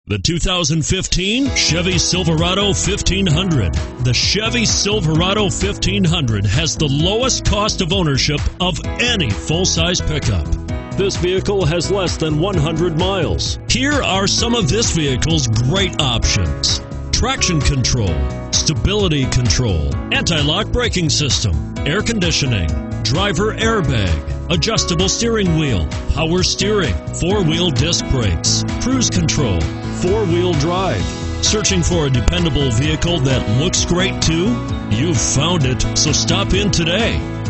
The 2015 Chevy Silverado 1500. The Chevy Silverado 1500 has the lowest cost of ownership of any full-size pickup. This vehicle has less than 100 miles. Here are some of this vehicle's great options: traction control, stability control, anti-lock braking system, air conditioning, driver airbag, adjustable steering wheel, power steering, four-wheel disc brakes, cruise control, four-wheel drive. Searching for a dependable vehicle that looks great too? You've found it, so stop in today.